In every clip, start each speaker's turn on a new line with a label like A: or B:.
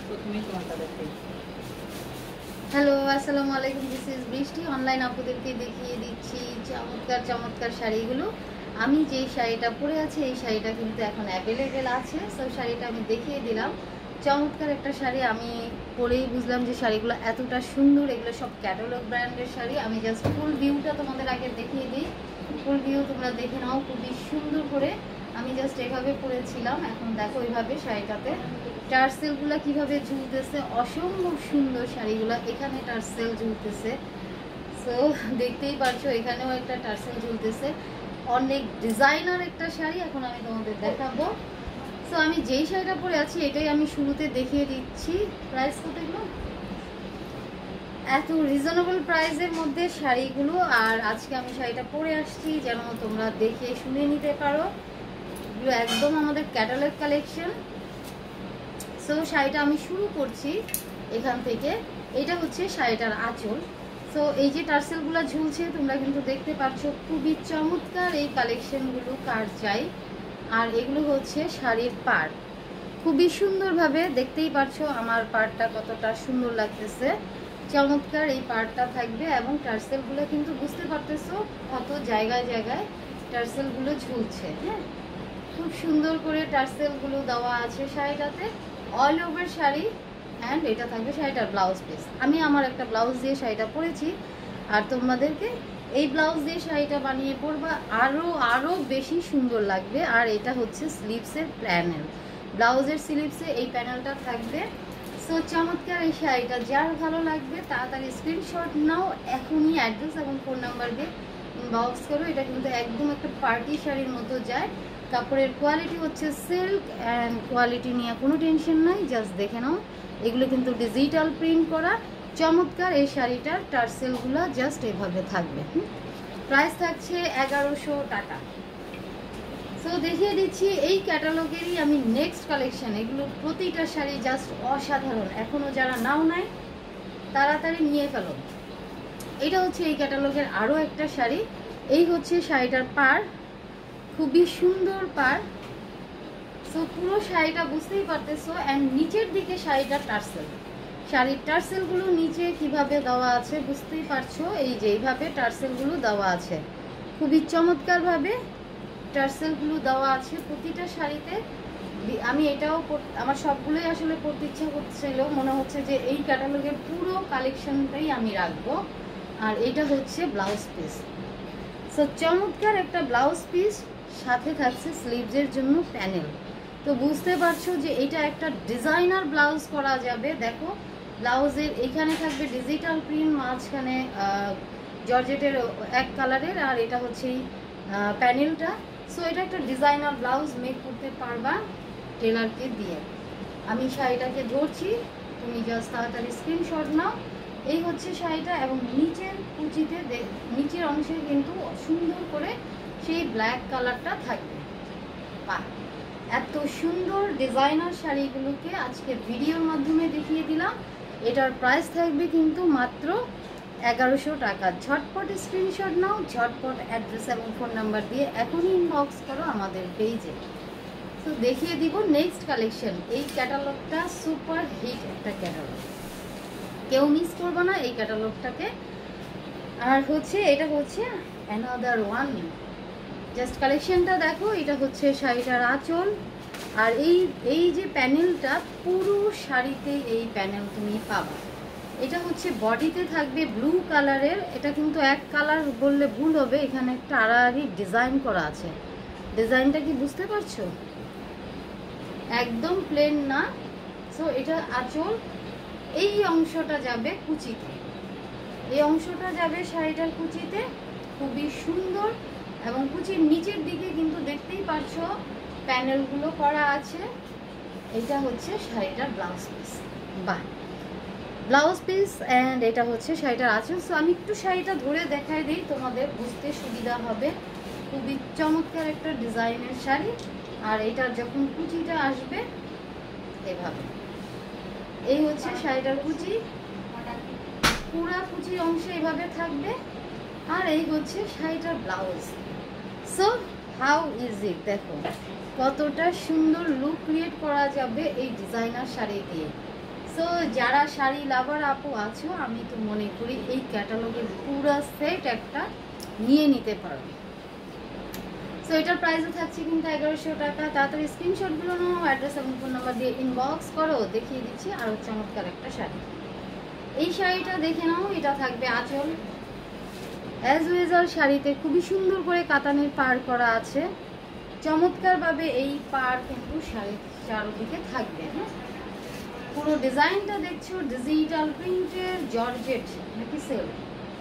A: প্রথমেই তোমারটা দেখাই।
B: হ্যালো, আসসালামু আলাইকুম। This is Brishti. অনলাইন আপুদেরকে দেখিয়ে দিচ্ছি চমৎকার চমৎকার শাড়িগুলো। আমি যেই শাড়িটা পরে আছি এই শাড়িটা কিন্তু এখন অ্যাভেলেবেল আছে। সো শাড়িটা আমি দেখিয়ে দিলাম। চমৎকার একটা শাড়ি, আমি পরেই বুঝলাম যে শাড়িগুলো এতটা সুন্দর। এগুলো সব ক্যাটালগ ব্র্যান্ডের শাড়ি। আমি জাস্ট ফুল ভিউটা তোমাদের আগে দেখিয়ে দিই। ফুল ভিউ তোমরা দেখে নাও খুবই সুন্দর করে। আমি জাস্ট এভাবে পরেছিলাম, এখন দেখো এইভাবে শাড়িটাতে টার্সেলগুলো কিভাবে ঝুলতেছে, অসম্ভব সুন্দর শাড়িগুলো। এখানে টার্সেল ঝুলতেছে, সো দেখতেই পারছো এখানেও একটা টার্সেল ঝুলতেছে। অনেক ডিজাইনার একটা শাড়ি এখন আমি তোমাদের দেখাবো। সো আমি যেই শাড়িটা পরে আছি এটাই আমি শুরুতে দেখিয়ে দিচ্ছি। প্রাইস কত এগুলো? এত রিজনেবল প্রাইসের মধ্যে শাড়িগুলো। আর আজকে আমি শাড়িটা পরে আসছি যেন তোমরা দেখে শুনে নিতে পারো। এগুলো একদম আমাদের ক্যাটালগ কালেকশন। সো শাড়িটা আমি শুরু করছি এখান থেকে। এটা হচ্ছে শাড়িটার আঁচল। সো এই যে টার্সেলগুলো ঝুলছে তোমরা কিন্তু দেখতে পাচ্ছ, খুবই চমৎকার এই কালেকশনগুলো কার চাই। আর এগুলো হচ্ছে শাড়ির পাড়, খুবই সুন্দরভাবে দেখতেই পাচ্ছ আমার পাড়টা কতটা সুন্দর লাগতেছে। চমৎকার এই পাড়টা থাকবে এবং টার্সেলগুলো কিন্তু বুঝতে পারতেছো কত জায়গায় জায়গায় টার্সেলগুলো ঝুলছে। হ্যাঁ, খুব সুন্দর করে টার্সেলগুলো দেওয়া আছে শাড়িটাতে, অল ওভার শাড়ি। অ্যান্ড এটা থাকবে শাড়িটার ব্লাউজ পিস। আমি আমার একটা ব্লাউজ দিয়ে শাড়িটা পরেছি, আর তোমাদেরকে এই ব্লাউজ দিয়ে শাড়িটা বানিয়ে পরবা আরও বেশি সুন্দর লাগবে। আর এটা হচ্ছে স্লিভসের প্যানেল, ব্লাউজের স্লিভসে এই প্যানেলটা থাকবে। সো চমৎকার এই শাড়িটা যার ভালো লাগবে তাড়াতাড়ি স্ক্রিনশট নাও, এখনই অ্যাড্রেস এবং ফোন নাম্বার দিয়ে ইনবক্স করো। এটা কিন্তু একদম একটা পার্টি শাড়ির মতো যায়। কাপড়ের কোয়ালিটি হচ্ছে সিল্ক, অ্যান্ড কোয়ালিটি নিয়ে কোনো টেনশন নাই, জাস্ট দেখে নাও। এগুলো কিন্তু ডিজিটাল প্রিন্ট করা। চমৎকার এই শাড়িটার টার্সেলগুলো জাস্ট এভাবে থাকবে। প্রাইস থাকছে 1100 টাকা। সো দেখিয়ে দিচ্ছি এই ক্যাটালগেরই আমি নেক্সট কালেকশন। এগুলো প্রতিটা শাড়ি জাস্ট অসাধারণ। এখনও যারা নাও নাই তাড়াতাড়ি নিয়ে ফেলো। এটা হচ্ছে এই ক্যাটালগের আরও একটা শাড়ি। এই হচ্ছে শাড়িটার পাড়, খুবই সুন্দর পাড়। সো পুরো শাড়িটা বুঝতেই পারতেছো। অ্যান্ড নিচের দিকে শাড়িটার টার্সেল, শাড়ির টার্সেলগুলো নিচে কিভাবে দেওয়া আছে বুঝতেই পারছো। এই যে এইভাবে টার্সেলগুলো দেওয়া আছে, খুবই চমৎকারভাবে টার্সেলগুলো দেওয়া আছে প্রতিটা শাড়িতে। আমি এটাও আমার সবগুলোই আসলে পরতে ইচ্ছা করছিল, মনে হচ্ছে যে এই ক্যাটালগের পুরো কালেকশনটাই আমি রাখবো। আর এটা হচ্ছে ব্লাউজ পিস। সো চমৎকার একটা ব্লাউজ পিস, সাথে থাকছে স্লিভসের জন্য প্যানেল। তো বুঝতে পারছো যে এটা একটা ডিজাইনার ব্লাউজ করা যাবে। দেখো ব্লাউজের এখানে থাকবে ডিজিটাল প্রিন্ট, মাঝখানে জর্জেটের এক কালারের, আর এটা হচ্ছে প্যানেলটা। সো এটা একটা ডিজাইনার ব্লাউজ মেক করতে পারবা টেলারকে দিয়ে। আমি শাড়িটাকে ধরছি, তুমি জাস্ট তাড়াতাড়ি স্ক্রিনশট নাও। এই হচ্ছে শাড়িটা, এবং নিচের কুচিতে নিচের অংশে কিন্তু সুন্দর করে সেই ব্ল্যাক কালারটা থাকবে। বাহ, এত সুন্দর ডিজাইনার শাড়িগুলোকে আজকে ভিডিওর মাধ্যমে দেখিয়ে দিলাম। এটার প্রাইস থাকবে কিন্তু মাত্র 1100 টাকা। ঝটপট স্ক্রিনশট নাও, ঝটপট অ্যাড্রেস এবং ফোন নাম্বার দিয়ে এখনই ইনবক্স করো আমাদের পেজে। তো দেখিয়ে দিব নেক্সট কালেকশন। এই ক্যাটালগটা সুপার হিট একটা ক্যাটালগ, কেউ মিস করবো না এই ক্যাটালগটাকে। আর হচ্ছে এটা হচ্ছে অ্যানাদার ওয়ান। জাস্ট কালেকশনটা দেখো। এটা হচ্ছে শাড়িটার আঁচল। আর এই যে প্যানেলটা, পুরো শাড়িতে এই প্যানেল তুমি পাবা। এটা হচ্ছে বডিতে থাকবে ব্লু কালারের। এটা কিন্তু এক কালার বললে ভুল হবে, এখানে একটা আড়াআড়ি ডিজাইন করা আছে। ডিজাইনটা কি বুঝতে পারছো? একদম প্লেন না। সো এটা আঁচল, এই অংশটা যাবে কুচিতে, এই অংশটা যাবে শাড়িটার কুচিতে, খুবই সুন্দর। এবং কুচির নিচের দিকে কিন্তু দেখতেই পাচ্ছো প্যানেলগুলো করা আছে। এটা হচ্ছে শাড়িটার ব্লাউজ পিস। বাহ, ব্লাউজ পিস। অ্যান্ড এটা হচ্ছে শাড়িটার আঁচল। সো আমি একটু শাড়িটা ধরে দেখাই দিই, তোমাদের বুঝতে সুবিধা হবে। খুবই চমৎকার একটা ডিজাইনের শাড়ি। আর এটার যখন কুচিটা আসবে এভাবে, এই হচ্ছে শাড়িটার কুচি, পুরা কুচির অংশে এভাবে থাকবে। আর এই হচ্ছে শাড়িটার blouse. So how is it, দেখো কতটা সুন্দর লুক ক্রিয়েট করা যাবে এই ডিজাইনার শাড়ি দিয়ে। সো যারা শাড়ি লাভার আপু আছো, আমি তো মনে করি এই ক্যাটালগের পুরো সেট একটা নিয়ে নিতে পারবে। সো এটার প্রাইসও থাকছে কিন্তু 1100 টাকা। তাড়াতাড়ি স্ক্রিনশটগুলো নাও, অ্যাড্রেস এবং ফোন নাম্বার দিয়ে ইনবক্স করো, দেখিয়ে দিচ্ছি আরও চমৎকার একটা শাড়ি। এই শাড়িটা দেখে নাও, এটা থাকবে আঁচল। অ্যাজ ইউজুয়াল শাড়িতে খুবই সুন্দর করে কাতানের পার করা আছে, চমৎকারভাবে এই পার কিন্তু শাড়ির চারদিকে থাকবে। হ্যাঁ, পুরো ডিজাইনটা দেখছো ডিজিটাল প্রিন্টের, জর্জেট নাকি সিল্ক,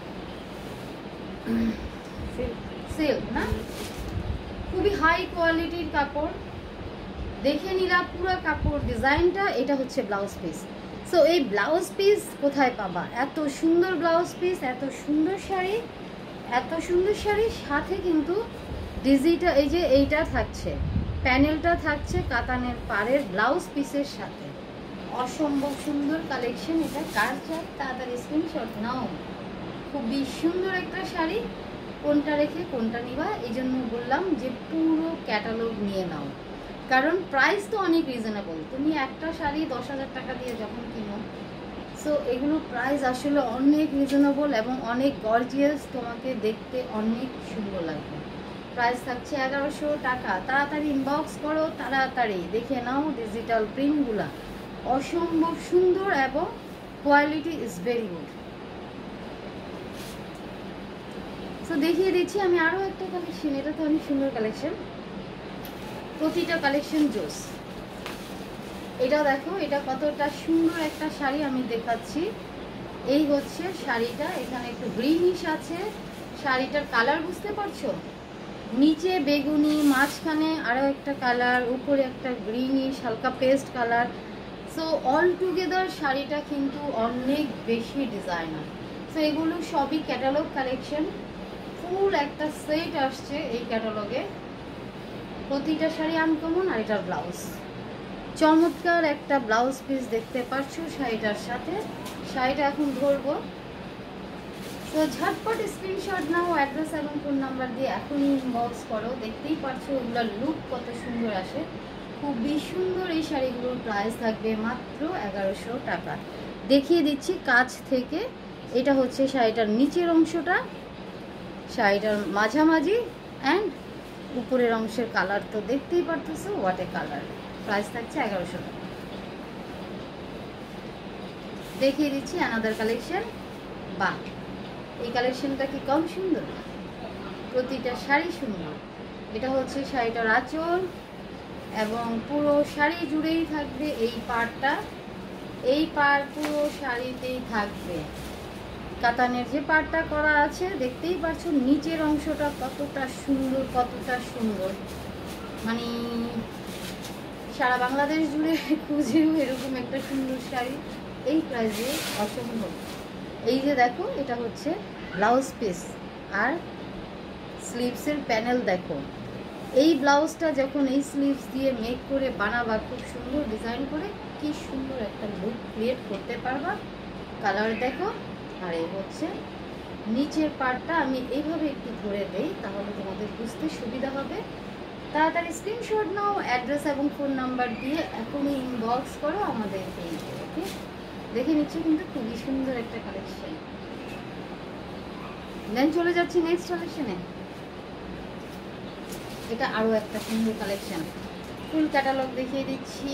B: সিল্ক না, খুবই হাই কোয়ালিটির কাপড়। দেখে নিলাম পুরো কাপড় ডিজাইনটা। এটা হচ্ছে ব্লাউজ পিস। সো এই ব্লাউজ পিস কোথায় পাবা? এত সুন্দর ব্লাউজ পিস, এত সুন্দর শাড়ি, এত সুন্দর শাড়ির সাথে কিন্তু ডিজিটাল এই যে এইটা থাকছে, প্যানেলটা থাকছে কাতানের পাড়ের ব্লাউজ পিসের সাথে। অসম্ভব সুন্দর কালেকশন। এটা কার চাই তাড়াতাড়ি স্ক্রিনশট নাও। খুবই সুন্দর একটা শাড়ি, কোনটা রেখে কোনটা নিবা, এই জন্য বললাম যে পুরো ক্যাটালগ নিয়ে নাও, কারণ প্রাইস তো অনেক রিজনেবল। তুমি একটা শাড়ি 10,000 টাকা দিয়ে যখন কিনো, সো এগুলো প্রাইস আসলে অনেক রিজনেবল এবং অনেক গর্জিয়াস, তোমাকে দেখতে অনেক সুন্দর লাগবে। প্রাইস থাকছে 1100 টাকা। তাড়াতাড়ি ইনবক্স করো, তাড়াতাড়ি দেখে নাও ডিজিটাল প্রিন্টগুলা, অসম্ভব সুন্দর এবং quality is very good. So দেখিয়ে দিচ্ছি আমি আরও একটা কালেকশন। এটা তো অনেক সুন্দর কালেকশন, প্রতিটা কালেকশন জোস। এটা দেখো, এটা কতটা সুন্দর একটা শাড়ি আমি দেখাচ্ছি। এই হচ্ছে শাড়িটা, এখানে একটু গ্রিনিশ আছে। শাড়িটার কালার বুঝতে পারছো? নিচে বেগুনি, মাঝখানে আরও একটা কালার, উপরে একটা গ্রিনিশ হালকা paste colour. So all together শাড়িটা কিন্তু অনেক বেশি ডিজাইনার। সো এগুলো সবই ক্যাটালগ কালেকশন, ফুল একটা সেট আসছে এই ক্যাটালগে। প্রতিটা শাড়ি আনকমন। আর এটার ব্লাউজ, চমৎকার একটা ব্লাউজ পিস দেখতে পাচ্ছো শাড়িটার সাথে। শাড়িটা এখন ধরবো, তো ঝটপট স্ক্রিনশট নাও, অ্যাড্রেস এবং ফোন নাম্বার দিয়ে এখনই ইনবক্স করো। দেখতেই পাচ্ছো ওগুলোর লুক কত সুন্দর আসে, খুবই সুন্দর। এই শাড়িগুলোর প্রাইস থাকবে মাত্র 1100 টাকা। দেখিয়ে দিচ্ছি কাছ থেকে। এটা হচ্ছে শাড়িটার নিচের অংশটা, শাড়িটার মাঝামাঝি অ্যান্ড উপরের অংশের কালার তো দেখতেই পারতেছো, হোয়াট এ কালার। প্রাইস থাকছে 1100 টাকা। দেখিয়ে দিচ্ছি অ্যানাদার কালেকশন। বাহ, এই কালেকশনটা কি কম সুন্দর? প্রতিটা শাড়ি সুন্দর। এটা হচ্ছে শাড়িটার আঁচল এবং পুরো শাড়ি জুড়েই থাকবে এই পাড়টা। এই পাড় পুরো শাড়িতেই থাকবে। কাতানের যে পাড়টা করা আছে দেখতেই পাচ্ছো, নিচের অংশটা কতটা সুন্দর, কতটা সুন্দর। মানে সারা বাংলাদেশ জুড়ে খুঁজেও এরকম একটা সুন্দর শাড়ি এই প্রাইসে অসম্ভব। এই যে দেখো, এটা হচ্ছে ব্লাউজ পিস আর স্লিভসের প্যানেল। দেখো এই ব্লাউজটা যখন এই স্লিভস দিয়ে মেক করে বানাবা, খুব সুন্দর ডিজাইন করে, কি সুন্দর একটা লুক ক্রিয়েট করতে পারবা। কালার দেখো। আর এই হচ্ছে নিচের পার্টটা। আমি এইভাবে একটু ধরে দেই, তাহলে তোমাদের বুঝতে সুবিধা হবে। তাড়াতাড়ি স্ক্রিনশট নাও, অ্যাড্রেস এবং ফোন নাম্বার দিয়ে এখনই ইনবক্স করো আমাদের পেজে। ওকে, দেখে নিচ্ছি কিন্তু খুবই সুন্দর একটা কালেকশন। দেন চলে যাচ্ছি নেক্সট কালেকশনে। এটা আরও একটা সুন্দর কালেকশন, ফুল ক্যাটালগ দেখিয়ে দিচ্ছি।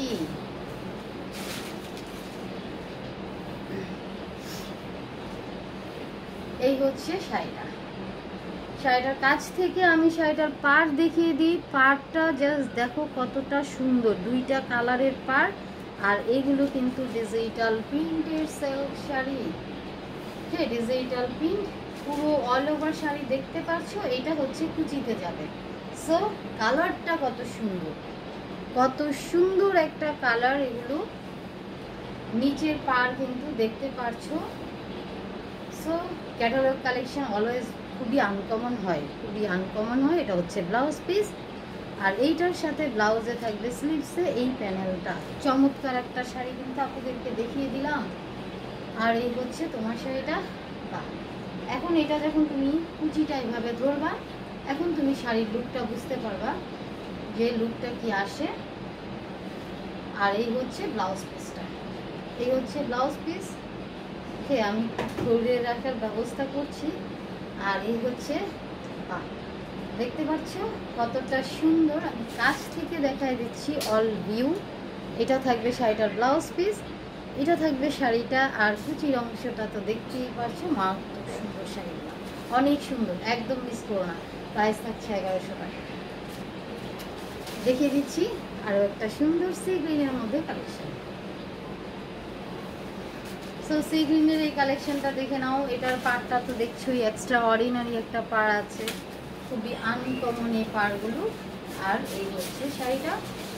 B: এই হচ্ছে শাড়িটা। শাড়িটার কাছ থেকে আমি শাড়িটার পাড় দেখিয়ে দিই। পাড়টা জাস্ট দেখো কতটা সুন্দর, দুইটা কালারের পাড়। আর এইগুলো কিন্তু ডিজিটাল প্রিন্টের সিল্ক শাড়ি। হ্যাঁ, ডিজিটাল প্রিন্ট পুরো অল ওভার শাড়ি দেখতে পাচ্ছ। এটা হচ্ছে কুচিতে যাবে। সো কালারটা কত সুন্দর, কত সুন্দর একটা কালার। এগুলো নিচের পাড় কিন্তু দেখতে পারছো। সো ক্যাটালগ কালেকশন অলওয়েজ খুবই আনকমন হয়, খুবই আনকমন হয়। এটা হচ্ছে ব্লাউজ পিস, আর এইটার সাথে ব্লাউজে থাকবে স্লিভসে এই প্যানেলটা। চমৎকার একটা শাড়ি কিন্তু আপনাদেরকে দেখিয়ে দিলাম। আর এই হচ্ছে তোমার শাড়িটা। বাহ, এখন এটা যখন তুমি কুচিটা এইভাবে ধরবা, এখন তুমি শাড়ির লুকটা বুঝতে পারবা যে লুকটা কি আসে। আর এই হচ্ছে ব্লাউজ পিসটা। এই হচ্ছে ব্লাউজ পিস। ওকে, আমি ধরে রাখার ব্যবস্থা করছি। আর এই হচ্ছে দেখতে পাচ্ছ কতটা সুন্দর, আমি কাছ থেকে দেখাই দিচ্ছি অল ভিউ। এটা থাকবে শাড়িটার ব্লাউজ পিস, এটা থাকবে শাড়িটা, আর কুচির অংশটা তো দেখতেই পাচ্ছো। মারাত্মক সুন্দর শাড়িটা, অনেক সুন্দর, একদম মিস করো না। প্রাইস থাকছে 1100 টাকা। দেখিয়ে দিচ্ছি আরও একটা সুন্দর সি গ্রিনের মধ্যে কালেকশন। সো সি গ্রিনের এই কালেকশনটা দেখে নাও। এটার পাড়টা তো দেখছোই, এক্সট্রা অর্ডিনারি একটা পাড় আছে, খুবই আনকমন এই পাড়গুলো। আর এই হচ্ছে শাড়িটা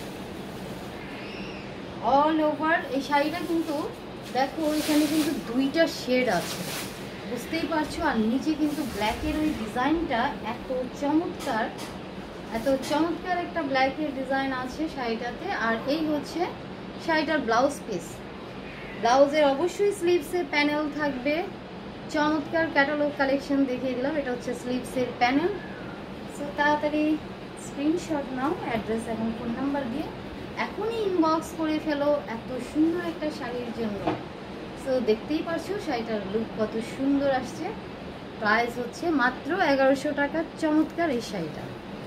B: অল ওভার। এই শাড়িটা কিন্তু দেখো এখানে কিন্তু দুইটা শেড আছে, বুঝতেই পারছো। আর নিচে কিন্তু ব্ল্যাকের ওই ডিজাইনটা এত চমৎকার, এত চমৎকার একটা ব্ল্যাকের ডিজাইন আছে শাড়িটাতে। আর এই হচ্ছে শাড়িটার ব্লাউজ পিস। ব্লাউজের অবশ্যই স্লিভসে প্যানেল থাকবে। চমৎকার ক্যাটালগ কালেকশন দেখিয়ে দিলাম। এটা হচ্ছে স্লিভসের প্যানেল। সো তাড়াতাড়ি স্ক্রিনশট নাও অ্যাড্রেস এবং ফোন নাম্বার দিয়ে, এখনই ইনবক্স করে ফেলো এত সুন্দর একটা শাড়ির জন্য। সো দেখতেই পারছো শাড়িটার লুক কত সুন্দর আসছে। প্রাইস হচ্ছে মাত্র 1100 টাকা। চমৎকার এই শাড়িটা।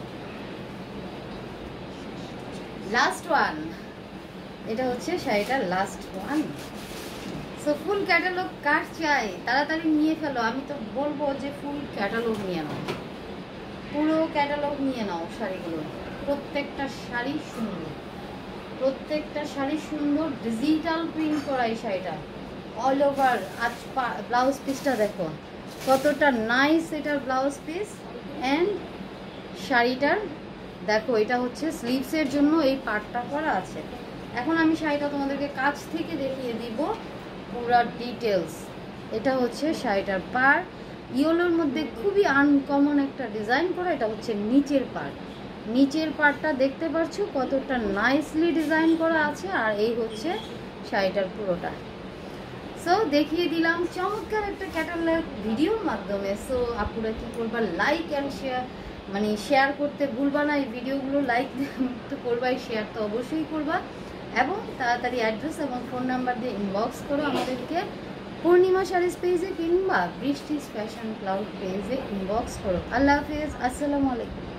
B: লাস্ট ওয়ান, এটা হচ্ছে শাড়িটার last one. So full catalogue কার চাই তাড়াতাড়ি নিয়ে ফেলো। আমি তো বলবো যে ফুল ক্যাটালগ নিয়ে নাও, পুরো ক্যাটালগ নিয়ে নাও শাড়িগুলো। প্রত্যেকটা শাড়ি সুন্দর, প্রত্যেকটা শাড়ি সুন্দর। ডিজিটাল প্রিন্ট করা এই শাড়িটা অল ওভার। আজ ব্লাউজ পিসটা দেখো কতটা নাইস, এটার ব্লাউজ পিস। অ্যান্ড শাড়িটার দেখো, এটা হচ্ছে স্লিভসের জন্য এই পার্টটা করা আছে। এখন আমি শাড়িটা তোমাদেরকে কাছ থেকে দেখিয়ে দিব পুরা ডিটেলস। এটা হচ্ছে শাড়িটার পাড়, ইয়েলোর মধ্যে খুবই আনকমন একটা ডিজাইন করা। এটা হচ্ছে নিচের পার্ট, নিচের পার্টটা দেখতে পাচ্ছো কতটা নাইসলি ডিজাইন করা আছে। আর এই হচ্ছে শাড়িটার পুরোটা। সো দেখিয়ে দিলাম চমৎকার একটা ক্যাটালগ ভিডিওর মাধ্যমে। সো আপুরা কি করবা, লাইক অ্যান্ড শেয়ার, মানে শেয়ার করতে ভুলবা না। এই ভিডিওগুলো লাইক তো করবাই, শেয়ার তো অবশ্যই করবা। এবং তাড়াতাড়ি অ্যাড্রেস এবং ফোন নাম্বার দিয়ে ইনবক্স করো আমাদেরকে। পূর্ণিমা শাড়িজ পেজে কিংবা বৃষ্টিস ফ্যাশন ক্লাউড পেজে ইনবক্স করো। আল্লাহ হাফেজ, আসসালামু আলাইকুম।